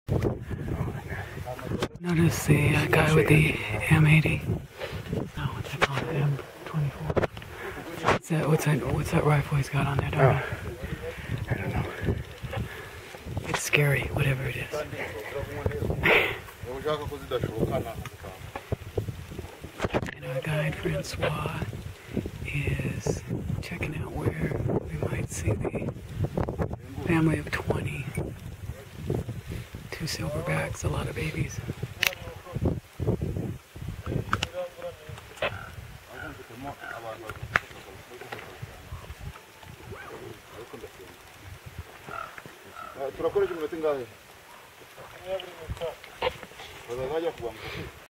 Notice the guy with the M80. No, what's that called? M24. What's that rifle he's got on there? I don't know. It's scary, whatever it is. And our guide Francois is checking out where we might see the family of 20. 2 silverbacks, a lot of babies. Turakoresha iminota ingahe?